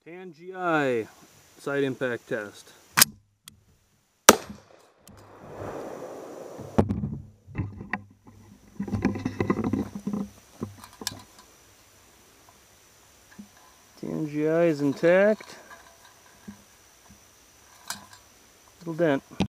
TanB2 side impact test. TanB2 is intact. Little dent.